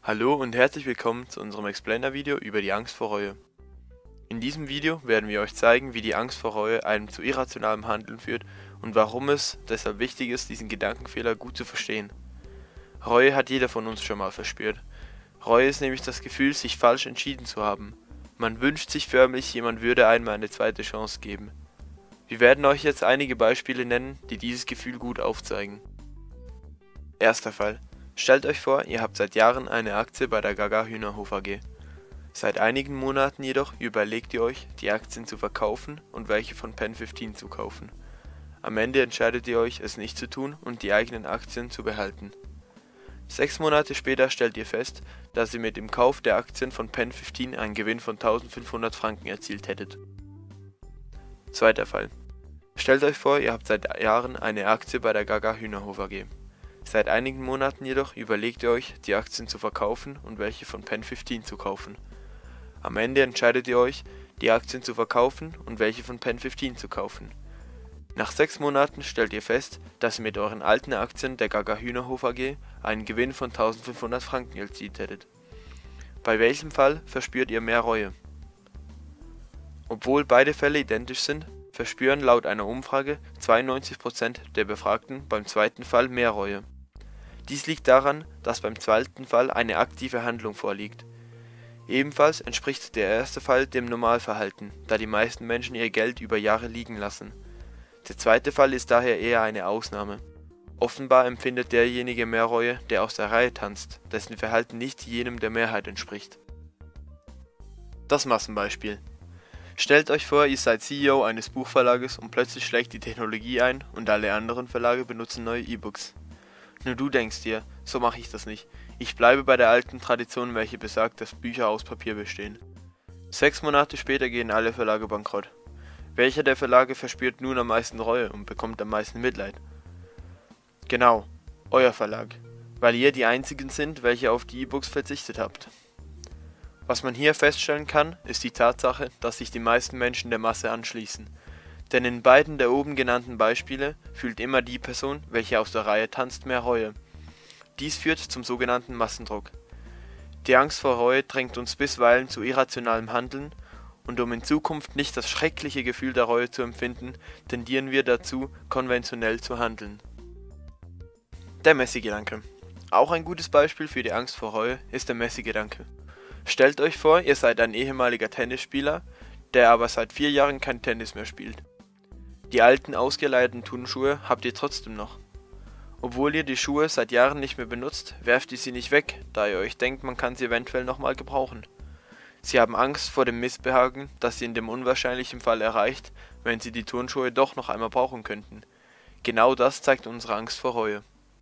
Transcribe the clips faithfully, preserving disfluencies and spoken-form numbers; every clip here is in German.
Hallo und herzlich willkommen zu unserem Explainer-Video über die Angst vor Reue. In diesem Video werden wir euch zeigen, wie die Angst vor Reue einem zu irrationalem Handeln führt und warum es deshalb wichtig ist, diesen Gedankenfehler gut zu verstehen. Reue hat jeder von uns schon mal verspürt. Reue ist nämlich das Gefühl, sich falsch entschieden zu haben. Man wünscht sich förmlich, jemand würde einmal eine zweite Chance geben. Wir werden euch jetzt einige Beispiele nennen, die dieses Gefühl gut aufzeigen. Erster Fall. Stellt euch vor, ihr habt seit Jahren eine Aktie bei der Gaga Hühnerhof A G. Seit einigen Monaten jedoch überlegt ihr euch, die Aktien zu verkaufen und welche von Pen fünfzehn zu kaufen. Am Ende entscheidet ihr euch, es nicht zu tun und die eigenen Aktien zu behalten. Sechs Monate später stellt ihr fest, dass ihr mit dem Kauf der Aktien von Pen fünfzehn einen Gewinn von eintausendfünfhundert Franken erzielt hättet. Zweiter Fall. Stellt euch vor, ihr habt seit Jahren eine Aktie bei der Gaga Hühnerhof A G. Seit einigen Monaten jedoch überlegt ihr euch, die Aktien zu verkaufen und welche von Pen fünfzehn zu kaufen. Am Ende entscheidet ihr euch, die Aktien zu verkaufen und welche von Pen fünfzehn zu kaufen. Nach sechs Monaten stellt ihr fest, dass ihr mit euren alten Aktien der Gaga Hühnerhof A G einen Gewinn von eintausendfünfhundert Franken erzielt hättet. Bei welchem Fall verspürt ihr mehr Reue? Obwohl beide Fälle identisch sind, verspüren laut einer Umfrage zweiundneunzig Prozent der Befragten beim zweiten Fall mehr Reue. Dies liegt daran, dass beim zweiten Fall eine aktive Handlung vorliegt. Ebenfalls entspricht der erste Fall dem Normalverhalten, da die meisten Menschen ihr Geld über Jahre liegen lassen. Der zweite Fall ist daher eher eine Ausnahme. Offenbar empfindet derjenige mehr Reue, der aus der Reihe tanzt, dessen Verhalten nicht jenem der Mehrheit entspricht. Das Massenbeispiel. Stellt euch vor, ihr seid C E O eines Buchverlages und plötzlich schlägt die Technologie ein und alle anderen Verlage benutzen neue E-Books. Nur du denkst dir, so mache ich das nicht. Ich bleibe bei der alten Tradition, welche besagt, dass Bücher aus Papier bestehen. Sechs Monate später gehen alle Verlage bankrott. Welcher der Verlage verspürt nun am meisten Reue und bekommt am meisten Mitleid? Genau, euer Verlag, weil ihr die einzigen sind, welche auf die E-Books verzichtet habt. Was man hier feststellen kann, ist die Tatsache, dass sich die meisten Menschen der Masse anschließen. Denn in beiden der oben genannten Beispiele fühlt immer die Person, welche aus der Reihe tanzt, mehr Reue. Dies führt zum sogenannten Massendruck. Die Angst vor Reue drängt uns bisweilen zu irrationalem Handeln, und um in Zukunft nicht das schreckliche Gefühl der Reue zu empfinden, tendieren wir dazu, konventionell zu handeln. Der Messi-Gedanke. Auch ein gutes Beispiel für die Angst vor Reue ist der Messi-Gedanke. Stellt euch vor, ihr seid ein ehemaliger Tennisspieler, der aber seit vier Jahren kein Tennis mehr spielt. Die alten ausgeleihten Turnschuhe habt ihr trotzdem noch. Obwohl ihr die Schuhe seit Jahren nicht mehr benutzt, werft ihr sie nicht weg, da ihr euch denkt, man kann sie eventuell nochmal gebrauchen. Sie haben Angst vor dem Missbehagen, das sie in dem unwahrscheinlichen Fall erreicht, wenn sie die Turnschuhe doch noch einmal brauchen könnten. Genau das zeigt unsere Angst vor Reue.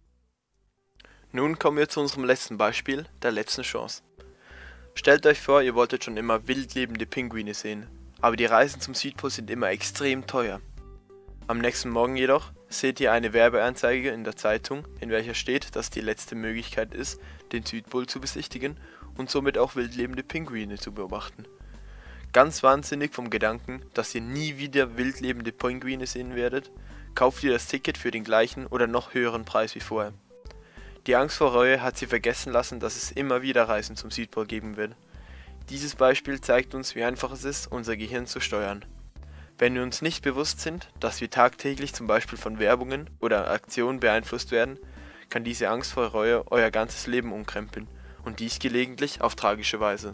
Nun kommen wir zu unserem letzten Beispiel, der letzten Chance. Stellt euch vor, ihr wolltet schon immer wild lebende Pinguine sehen, aber die Reisen zum Südpol sind immer extrem teuer. Am nächsten Morgen jedoch seht ihr eine Werbeanzeige in der Zeitung, in welcher steht, dass die letzte Möglichkeit ist, den Südpol zu besichtigen und somit auch wild lebende Pinguine zu beobachten. Ganz wahnsinnig vom Gedanken, dass ihr nie wieder wild lebende Pinguine sehen werdet, kauft ihr das Ticket für den gleichen oder noch höheren Preis wie vorher. Die Angst vor Reue hat sie vergessen lassen, dass es immer wieder Reisen zum Südpol geben wird. Dieses Beispiel zeigt uns, wie einfach es ist, unser Gehirn zu steuern. Wenn wir uns nicht bewusst sind, dass wir tagtäglich zum Beispiel von Werbungen oder Aktionen beeinflusst werden, kann diese Angst vor Reue euer ganzes Leben umkrempeln und dies gelegentlich auf tragische Weise.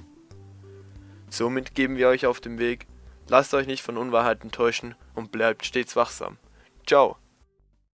Somit geben wir euch auf den Weg, lasst euch nicht von Unwahrheiten täuschen und bleibt stets wachsam. Ciao!